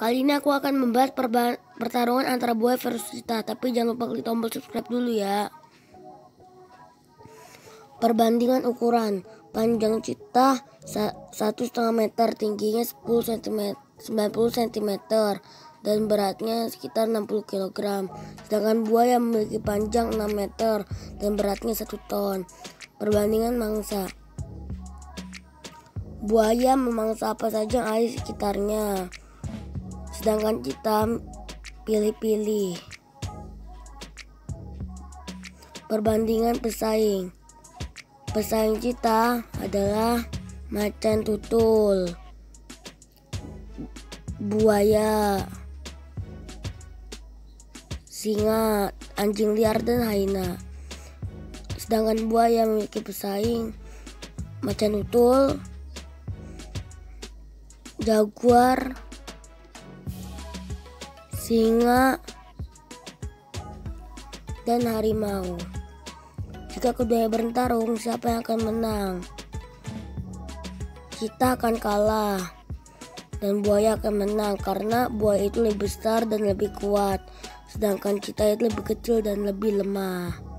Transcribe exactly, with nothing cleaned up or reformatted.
Kali ini aku akan membahas pertarungan antara buaya versus citah. Tapi jangan lupa klik tombol subscribe dulu ya. Perbandingan ukuran. Panjang citah satu setengah meter, tingginya sepuluh sentimeter, sembilan puluh sentimeter, dan beratnya sekitar enam puluh kilogram. Sedangkan buaya memiliki panjang enam meter dan beratnya satu ton. Perbandingan mangsa. Buaya memangsa apa saja yang ada di sekitarnya, sedangkan citah pilih-pilih. Perbandingan pesaing. Pesaing citah adalah macan tutul, buaya, singa, anjing liar, dan hyena. Sedangkan buaya memiliki pesaing macan tutul, jaguar, singa, dan harimau. Jika keduanya bertarung, siapa yang akan menang? Citah akan kalah dan buaya akan menang karena buaya itu lebih besar dan lebih kuat, sedangkan citah itu lebih kecil dan lebih lemah.